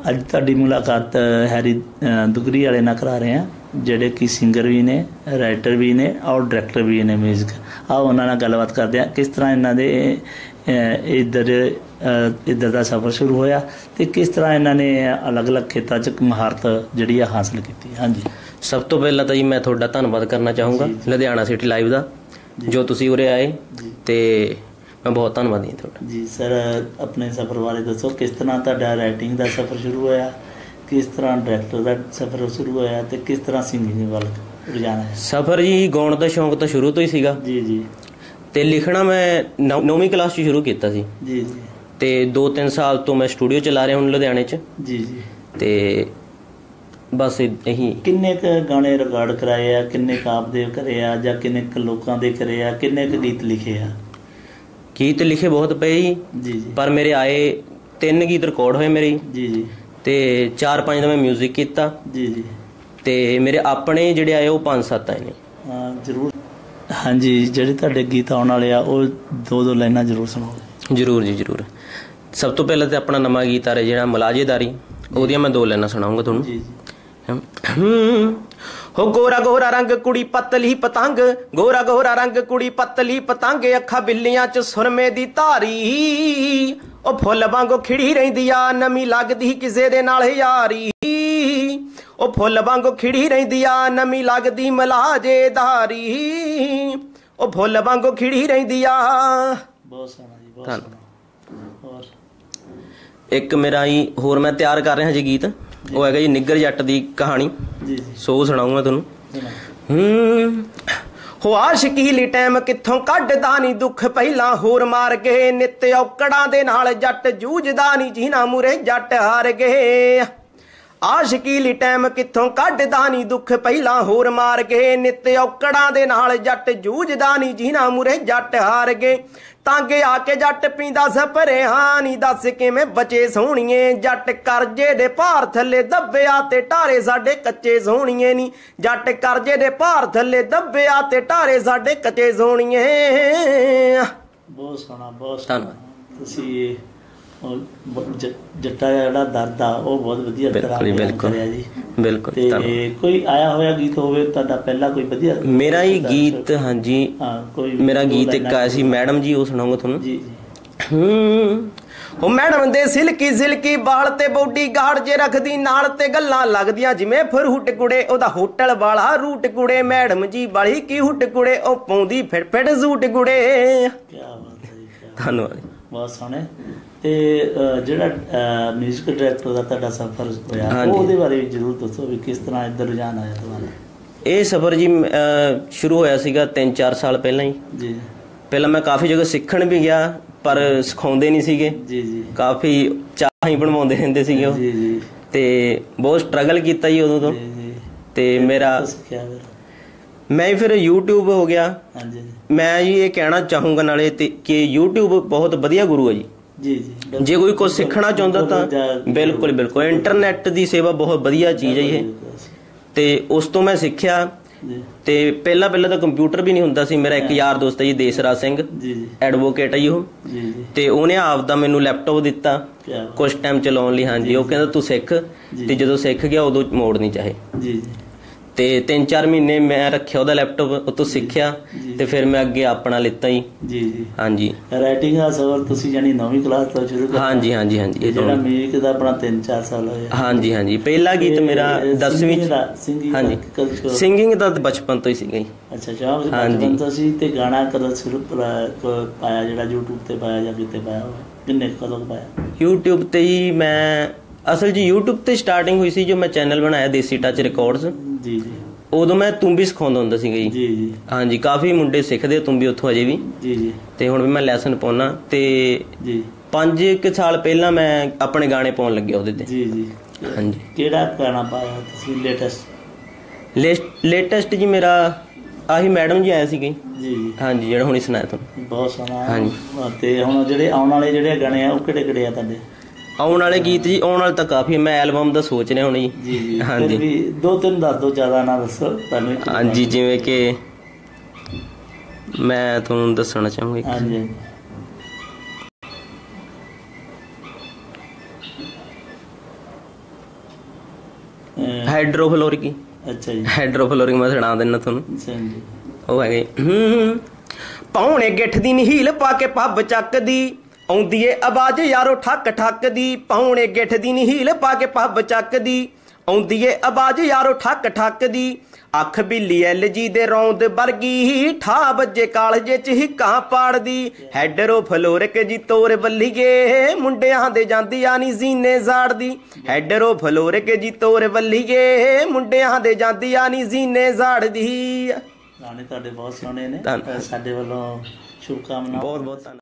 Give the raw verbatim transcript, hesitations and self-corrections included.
ਅੱਜ ਤੁਹਾਡੀ ਮੁਲਾਕਾਤ ਹੈਰੀ ਦੁਗਰੀ ਵਾਲੇ ਨਾਲ ਕਰਾ ਰਹੇ ਹਾਂ, ਜਿਹੜੇ ਕਿ ਸਿੰਗਰ ਵੀ ਨੇ, ਰਾਈਟਰ ਵੀ ਨੇ ਔਰ ਡਾਇਰੈਕਟਰ ਵੀ ਨੇ ਮਿਊਜ਼ਿਕ। ਆਓ ਉਹਨਾਂ ਨਾਲ ਗੱਲਬਾਤ ਕਰਦੇ ਹਾਂ, ਕਿਸ ਤਰ੍ਹਾਂ ਇਹਨਾਂ ਦੇ ਇੱਧਰ ਇੱਧਰ ਦਾ ਸਫ਼ਰ ਸ਼ੁਰੂ ਹੋਇਆ ਅਤੇ ਕਿਸ ਤਰ੍ਹਾਂ ਇਹਨਾਂ ਨੇ ਅਲੱਗ ਅਲੱਗ ਖੇਤਾਂ 'ਚ ਮਹਾਰਤ ਜਿਹੜੀ ਆ ਹਾਸਲ ਕੀਤੀ। ਹਾਂਜੀ, ਸਭ ਤੋਂ ਪਹਿਲਾਂ ਤਾਂ ਜੀ ਮੈਂ ਤੁਹਾਡਾ ਧੰਨਵਾਦ ਕਰਨਾ ਚਾਹੂੰਗਾ ਲੁਧਿਆਣਾ ਸਿਟੀ ਲਾਈਵ ਦਾ, ਜੋ ਤੁਸੀਂ ਉਰੇ ਆਏ, ਅਤੇ ਮੈਂ ਬਹੁਤ ਧੰਨਵਾਦੀ ਹਾਂ ਤੁਹਾਡਾ। ਜੀ ਸਰ, ਆਪਣੇ ਸਫ਼ਰ ਬਾਰੇ ਦੱਸੋ, ਕਿਸ ਤਰ੍ਹਾਂ ਤੁਹਾਡਾ ਰਾਈਟਿੰਗ ਦਾ ਸਫ਼ਰ ਸ਼ੁਰੂ ਹੋਇਆ, ਕਿਸ ਤਰ੍ਹਾਂ ਡਾਇਰੈਕਟਰ ਦਾ ਸਫ਼ਰ ਸ਼ੁਰੂ ਹੋਇਆ ਅਤੇ ਕਿਸ ਤਰ੍ਹਾਂ ਸਿੰਗਿੰਗ ਵੱਲ ਰੁਝਾਨ ਹੈ? ਸਫ਼ਰ ਜੀ ਗਾਉਣ ਦਾ ਸ਼ੌਂਕ ਤਾਂ ਸ਼ੁਰੂ ਤੋਂ ਹੀ ਸੀਗਾ ਜੀ ਜੀ ਅਤੇ ਲਿਖਣਾ ਮੈਂ ਨੌ ਨੌਵੀਂ ਕਲਾਸ 'ਚ ਸ਼ੁਰੂ ਕੀਤਾ ਸੀ ਜੀ ਜੀ ਅਤੇ ਦੋ ਤਿੰਨ ਸਾਲ ਤੋਂ ਮੈਂ ਸਟੂਡੀਓ ਚਲਾ ਰਿਹਾ ਹੁਣ ਲੁਧਿਆਣੇ 'ਚ। ਜੀ ਜੀ ਅਤੇ ਬਸ ਇਹੀ। ਕਿੰਨੇ ਕੁ ਗਾਣੇ ਰਿਕਾਰਡ ਕਰਾਏ ਆ, ਕਿੰਨੇ ਕੁ ਆਪਦੇ ਕਰੇ ਆ ਜਾਂ ਕਿੰਨੇ ਕੁ ਲੋਕਾਂ ਦੇ ਕਰੇ ਆ, ਕਿੰਨੇ ਕੁ ਗੀਤ ਲਿਖੇ ਆ? ਗੀਤ ਲਿਖੇ ਬਹੁਤ ਪਏ ਜੀ ਜੀ ਜੀ ਪਰ ਮੇਰੇ ਆਏ ਤਿੰਨ ਗੀਤ ਰਿਕਾਰਡ ਹੋਏ ਮੇਰੇ ਜੀ ਜੀ ਅਤੇ ਚਾਰ ਪੰਜ ਦਾ ਮੈਂ ਮਿਊਜ਼ਿਕ ਕੀਤਾ ਜੀ ਜੀ ਅਤੇ ਮੇਰੇ ਆਪਣੇ ਜਿਹੜੇ ਆਏ ਉਹ ਪੰਜ ਸੱਤ ਆਏ ਨੇ। ਹਾਂ ਜ਼ਰੂਰ। ਹਾਂਜੀ, ਜਿਹੜੇ ਤੁਹਾਡੇ ਗੀਤ ਆਉਣ ਵਾਲੇ ਆ ਉਹ ਦੋ ਦੋ ਲਾਈਨਾਂ ਜ਼ਰੂਰ ਸੁਣਾਓ। ਜ਼ਰੂਰ ਜੀ ਜ਼ਰੂਰ। ਸਭ ਤੋਂ ਪਹਿਲਾਂ ਤਾਂ ਆਪਣਾ ਨਵਾਂ ਗੀਤ ਆ ਰਿਹਾ ਜਿਹੜਾ ਮਲਾਜੇਦਾਰੀ, ਉਹਦੀਆਂ ਮੈਂ ਦੋ ਲਾਈਨਾਂ ਸੁਣਾਊਂਗਾ ਤੁਹਾਨੂੰ। ਜੀ ਜੀ ਹੋ ਗੋਰਾ ਗੋਰਾ ਰੰਗ ਕੁੜੀ ਪਤਲੀ ਪਤੰਗ, ਗੋਰਾ ਗੋਰਾ ਰੰਗ ਕੁੜੀ ਪਤਲੀ ਪਤੰਗ, ਅੱਖਾਂ ਬਿੱਲੀਆਂ 'ਚ ਸੁਰਮੇ ਦੀ ਧਾਰੀ, ਉਹ ਫੁੱਲ ਵਾਂਗੂ ਖਿੜੀ ਰਹਿੰਦੀ ਆ, ਨਵੀਂ ਲੱਗਦੀ ਕਿਸੇ ਦੇ ਨਾਲ ਯਾਰੀ, ਉਹ ਫੁੱਲ ਵਾਂਗੂ ਖਿੜੀ ਰਹਿੰਦੀ ਆ, ਨਵੀਂ ਲੱਗਦੀ ਮਲਾਜੇਦਾਰੀ, ਉਹ ਫੁੱਲ ਵਾਂਗੂ ਖਿੜੀ ਰਹਿੰਦੀ ਆ। ਬਹੁਤ ਸੋਹਣਾ ਜੀ, ਬਹੁਤ ਸੋਹਣਾ। ਹੋਰ ਇੱਕ ਮੇਰਾ ਹੀ ਹੋਰ ਮੈਂ ਤਿਆਰ ਕਰ ਰਿਹਾ ਜੀ ਗੀਤ, ਉਹ ਹੈਗਾ ਜੀ ਨਿੱਗਰ ਜੱਟ ਦੀ ਕਹਾਣੀ। ਜੀ ਜੀ ਸੋ ਸੁਣਾਉਂਗਾ ਤੁਹਾਨੂੰ। ਹੂੰ ਹੋ ਆਸ਼ਕੀ ਲਈ ਟਾਈਮ ਕਿੱਥੋਂ ਕੱਢਦਾ ਨੀ ਦੁੱਖ, ਪਹਿਲਾਂ ਹੋਰ ਮਾਰ ਗਏ, ਨਿੱਤ ਔਕੜਾਂ ਦੇ ਨਾਲ ਜੱਟ ਜੂਝਦਾ ਨੀ, ਜਿਨ੍ਹਾਂ ਮੂਰੇ ਜੱਟ ਹਾਰ ਗਏ। ਆਸ਼ਕੀ ਲਈ ਟਾਈਮ ਕਿੱਥੋਂ ਕੱਢਦਾ ਨੀ ਦੁੱਖ, ਪਹਿਲਾਂ ਹੋਰ ਮਾਰ ਗਏ, ਨਿੱਤ ਔਕੜਾਂ ਦੇ ਨਾਲ ਜੱਟ ਜੂਝਦਾ ਨੀ, ਜਿਨ੍ਹਾਂ ਮੂਰੇ ਜੱਟ ਹਾਰ ਗਏ। ਤਾਂਗੇ ਆ ਕੇ ਜੱਟ ਪੀਂਦਾ ਸਪਰੇਹਾਂ ਨੀ, ਦੱਸ ਕਿਵੇਂ ਬਚੇ ਸੋਹਣੀਏ, ਜੱਟ ਕਰਜੇ ਦੇ ਭਾਰ ਥੱਲੇ ਦੱਬਿਆ ਤੇ ਢਾਰੇ ਸਾਡੇ ਕੱਚੇ ਸੋਹਣੀਏ ਨੀ, ਜੱਟ ਕਰਜੇ ਦੇ ਭਾਰ ਥੱਲੇ ਦੱਬਿਆ ਤੇ ਢਾਰੇ ਸਾਡੇ ਕੱਚੇ ਸੋਹਣੀਏ। ਬਹੁਤ ਸੋਹਣਾ, ਬਹੁਤ ਸੋਹਣਾ। ਤੁਸੀਂ ਜੱਟਾ ਦਾ ਜਿਹੜਾ ਦਰਦ ਆ ਉਹ ਬਹੁਤ ਵਧੀਆ ਤਰ੍ਹਾਂ ਕਰਿਆ ਜੀ। ਬਿਲਕੁਲ। ਤੇ ਕੋਈ ਆਇਆ ਹੋਇਆ ਗੀਤ ਹੋਵੇ ਤੁਹਾਡਾ ਪਹਿਲਾਂ ਕੋਈ ਵਧੀਆ? ਮੇਰਾ ਹੀ ਗੀਤ, ਹਾਂਜੀ ਕੋਈ ਮੇਰਾ ਗੀਤ ਇੱਕ ਆਇਆ ਸੀ ਮੈਡਮ ਜੀ, ਉਹ ਸੁਣਾਉਂਗਾ ਤੁਹਾਨੂੰ। ਜੀ ਜੀ। ਹੂੰ ਉਹ ਮੈਡਮ ਦੇ ਸਿਲਕੀ ਸਿਲਕੀ ਬਾਲ ਤੇ ਬੋਡੀ ਗਾਰਡ ਜੇ ਰੱਖਦੀ ਨਾਲ, ਤੇ ਗੱਲਾਂ ਲੱਗਦੀਆਂ ਜਿਵੇਂ ਫਰੂਟ ਕੁੜੇ, ਉਹਦਾ ਹੋਟਲ ਵਾਲਾ ਰੂਟ ਕੁੜੇ, ਮੈਡਮ ਜੀ ਵਾਲੀ ਕੀ ਹੁੱਟ ਕੁੜੇ, ਉਹ ਪਾਉਂਦੀ ਫਿੜ ਫਿੜ ਸੂਟ ਕੁੜੇ। ਕੀ ਬਾਤ ਹੈ ਜੀ, ਧੰਨਵਾਦ। ਬਹੁਤ ਸੋਹਣੇ। ਤੇ ਜਿਹੜਾ ਮਿਊਜ਼ਿਕ ਡਾਇਰੈਕਟਰ ਦਾ ਤੁਹਾਡਾ ਸਫ਼ਰ ਹੋਇਆ, ਉਹਦੇ ਬਾਰੇ ਜ਼ਰੂਰ ਦੱਸੋ ਵੀ ਕਿਸ ਤਰ੍ਹਾਂ ਇੱਧਰ ਰੁਝਾਨ ਆਇਆ ਤੁਹਾਡਾ? ਇਹ ਸਫ਼ਰ ਜੀ ਸ਼ੁਰੂ ਹੋਇਆ ਸੀਗਾ ਤਿੰਨ ਚਾਰ ਸਾਲ ਪਹਿਲਾਂ ਹੀ। ਜੀ। ਪਹਿਲਾਂ ਮੈਂ ਕਾਫੀ ਜਗ੍ਹਾ ਸਿੱਖਣ ਵੀ ਗਿਆ ਪਰ ਸਿਖਾਉਂਦੇ ਨਹੀਂ ਸੀਗੇ। ਜੀ ਜੀ। ਕਾਫੀ ਚਾਹ ਹੀ ਬਣਵਾਉਂਦੇ ਰਹਿੰਦੇ ਸੀਗੇ ਉਹ। ਜੀ ਜੀ। ਤੇ ਬਹੁਤ ਸਟਰਗਲ ਕੀਤਾ ਜੀ ਉਦੋਂ ਤੋਂ। ਤੇ ਮੇਰਾ ਮੈਂ ਫਿਰ ਯੂਟਿਊਬ ਹੋ ਗਿਆ। ਹਾਂਜੀ। ਮੈਂ ਜੀ ਇਹ ਕਹਿਣਾ ਚਾਹੂੰਗਾ ਨਾਲੇ ਤੇ ਕਿ ਯੂਟਿਊਬ ਬਹੁਤ ਵਧੀਆ ਗੁਰੂ ਹੈ ਜੀ। ਜੀ ਜੀ। ਜੇ ਕੋਈ ਕੁਝ ਸਿੱਖਣਾ ਚਾਹੁੰਦਾ ਤਾਂ ਬਿਲਕੁਲ ਬਿਲਕੁਲ ਇੰਟਰਨੈਟ ਦੀ ਸੇਵਾ ਬਹੁਤ ਵਧੀਆ ਚੀਜ਼ ਹੈ ਇਹ। ਤੇ ਉਸ ਤੋਂ ਮੈਂ ਸਿੱਖਿਆ। ਤੇ ਪਹਿਲਾਂ ਪਹਿਲਾਂ ਤਾਂ ਕੰਪਿਊਟਰ ਵੀ ਨਹੀਂ ਹੁੰਦਾ ਸੀ। ਮੇਰਾ ਇੱਕ ਯਾਰ ਦੋਸਤ ਹੈ ਜੀ ਦੇਸਰਾਜ ਸਿੰਘ, ਐਡਵੋਕੇਟ ਹੈ ਜੀ ਉਹ, ਤੇ ਉਹਨੇ ਆਪ ਦਾ ਮੈਨੂੰ ਲੈਪਟਾਪ ਦਿੱਤਾ ਕੁਛ ਟਾਈਮ ਚਲਾਉਣ ਲਈ। ਹਾਂਜੀ, ਉਹ ਕਹਿੰਦਾ ਤੂੰ ਸਿੱਖ, ਤੇ ਜਦੋਂ ਸਿੱਖ ਗਿਆ ਉਦੋਂ ਮੋੜ ਨਹੀਂ ਚਾਹੇ। ਤੇ ਤਿੰਨ ਚਾਰ ਮਹੀਨੇ ਮੈਂ ਰੱਖਿਆ ਉਹਦਾ ਲੈਪਟਾਪ, ਉਹ ਤੋਂ ਸਿੱਖਿਆ ਤੇ ਫਿਰ ਮੈਂ ਅੱਗੇ ਆਪਣਾ ਲਿੱਤਾ ਜੀ। ਜੀ ਜੀ। ਹਾਂਜੀ। ਰਾਈਟਿੰਗ ਦਾ ਸਫ਼ਰ ਤੁਸੀਂ ਜਾਨੀ ਨੌਵੀਂ ਕਲਾਸ ਤੋਂ ਸ਼ੁਰੂ ਕੀਤਾ? ਹਾਂਜੀ ਹਾਂਜੀ ਹਾਂਜੀ। ਇਹ ਜਿਹੜਾ ਮਿਊਜ਼ਿਕ ਦਾ ਆਪਣਾ ਤਿੰਨ ਚਾਰ ਸਾਲ ਹੋਇਆ? ਹਾਂਜੀ ਹਾਂਜੀ। ਪਹਿਲਾ ਗੀਤ ਮੇਰਾ ਦਸਵੀਂ ਚ। ਹਾਂਜੀ, ਸਿੰਗਿੰਗ ਦਾ ਬਚਪਨ ਤੋਂ ਹੀ ਸੀਗਾ ਜੀ। ਅੱਛਾ ਅੱਛਾ, ਬਚਪਨ ਤੋਂ ਸੀ। ਤੇ ਗਾਣਾ ਕਦੋਂ ਸ਼ੁਰੂ ਪਾਇਆ, ਜਿਹੜਾ ਯੂਟਿਊਬ ਤੇ ਪਾਇਆ ਜਾਂ ਕਿਤੇ ਪਾਇਆ ਹੋਇਆ? ਕਿੰਨੇ ਕਦੋਂ ਪਾਇਆ ਯੂਟਿਊਬ ਤੇ ਜੀ? ਮੈਂ ਅਸਲ 'ਚ ਯੂਟਿਊਬ ਤੇ ਸਟਾਰਟਿੰਗ ਹੋਈ ਸੀ ਜੋ ਮੈਂ ਚੈਨਲ ਬਣਾਇਆ ਦੇਸੀ ਟੱਚ ਰਿਕਾਰਡਸ। ਜੀ ਜੀ। ਉਦੋਂ ਮੈਂ ਤੁੰਬੀ ਸਿਖਾਉਂਦਾ ਹੁੰਦਾ ਸੀਗਾ ਜੀ। ਜੀ ਜੀ। ਹਾਂਜੀ, ਕਾਫੀ ਮੁੰਡੇ ਸਿੱਖਦੇ ਤੁੰਬੀ ਉੱਥੋਂ ਅਜੇ ਵੀ। ਜੀ ਜੀ। ਤੇ ਹੁਣ ਵੀ ਮੈਂ ਲੈਸਨ ਪਾਉਣਾ। ਤੇ ਜੀ ਪੰਜ ਕੁ ਸਾਲ ਪਹਿਲਾਂ ਮੈਂ ਆਪਣੇ ਗਾਣੇ ਪਾਉਣ ਲੱਗਿਆ ਉਹਦੇ ਤੇ। ਜੀ ਜੀ। ਹਾਂਜੀ। ਕਿਹੜਾ ਗਾਣਾ ਪਾਇਆ ਤੁਸੀਂ ਲੇਟੈਸਟ? ਲੇਟੈਸਟ ਜੀ ਮੇਰਾ ਆਹੀ ਮੈਡਮ ਜੀ ਆਇਆ ਸੀਗਾ ਜੀ। ਹਾਂਜੀ, ਜਿਹੜਾ ਹੁਣੀ ਸੁਣਾਇਆ ਤੁਹਾਨੂੰ। ਬਹੁਤ ਸੋਹਣਾ। ਹਾਂਜੀ। ਤੇ ਹੁਣ ਜਿਹੜੇ ਆਉਣ ਵਾਲੇ ਜਿਹੜੇ ਗਾਣੇ ਆ ਉਹ ਕਿਹੜੇ ਕਿਹੜੇ ਆ ਤੁਹਾਡੇ? ਆਉਣ ਵਾਲੇ ਗੀਤ ਜੀ ਆਉਣ ਵਾਲੇ ਤਾਂ ਕਾਫੀ, ਮੈਂ ਐਲਬਮ ਦਾ ਸੋਚ ਰਿਹਾ ਹੁਣ ਜੀ। ਜੀ ਜੀ। ਹਾਂਜੀ, ਦੋ ਤਿੰਨ ਦੱਸ ਦੋ, ਜ਼ਿਆਦਾ ਨਾ ਦੱਸੋ ਤੁਹਾਨੂੰ। ਹਾਂਜੀ, ਜਿਵੇਂ ਕਿ ਮੈਂ ਤੁਹਾਨੂੰ ਦੱਸਣਾ ਚਾਹੂੰਗਾ। ਹਾਂਜੀ। ਹਾਈਡਰੋਫਲੋਰਿਕ ਹੀ। ਅੱਛਾ ਜੀ। ਹਾਈਡਰੋਫਲੋਰਿਕ ਮੈਂ ਸੁਣਾ ਦਿੰਦਾ ਤੁਹਾਨੂੰ। ਅੱਛਾ ਜੀ। ਉਹ ਹੈਗੇ ਹੂੰ ਪੌਣੇ ਗਿੱਠ ਦੀ ਨੀਲ ਪਾ ਕੇ ਪੱਬ ਚੱਕਦੀ ਆਉਂਦੀ ਏ ਆਵਾਜ਼ ਯਾਰੋ ਠੱਕ ਠੱਕ ਦੀ। ਪੌਣੇ ਗਿੱਠ ਦੀ ਨੀਲ ਪਾ ਕੇ ਪੱਬ ਚੱਕਦੀ ਆਉਂਦੀ ਏ ਆਵਾਜ਼ ਯਾਰੋ ਠੱਕ ਠੱਕ ਦੀ। ਅੱਖ ਬਿੱਲੀ ਐਲ ਜੀ ਦੇ ਰੌਂਦ ਵਰਗੀ ਠਾ ਵੱਜੇ ਕਾਲਜੇ ਚ ਹਿੱਕਾਂ ਪਾੜਦੀ। ਹੈਡਰੋਫਲੋਰਿਕ ਜੀ ਤੋਰ ਵੱਲੀਏ ਮੁੰਡਿਆਂ ਦੇ ਜਾਂਦੀਆਂ ਨੀ ਜ਼ੀਨੇ ਜ਼ਾੜਦੀ। ਹੈਡਰੋਫਲੋਰਿਕ ਜੀ ਤੋਰ ਵੱਲੀਏ ਮੁੰਡਿਆਂ ਦੇ ਜਾਂਦੀਆਂ ਨੀ ਜ਼ੀਨੇ ਜ਼ਾੜਦੀ। ਗਾਣੇ ਤੁਹਾਡੇ ਬਹੁਤ ਸੋਹਣੇ ਨੇ, ਸਾਡੇ ਵੱਲੋਂ ਸ਼ੁਭਕਾਮਨਾਵਾਂ। ਬਹੁਤ ਬਹੁਤ ਧੰਨਵਾਦ।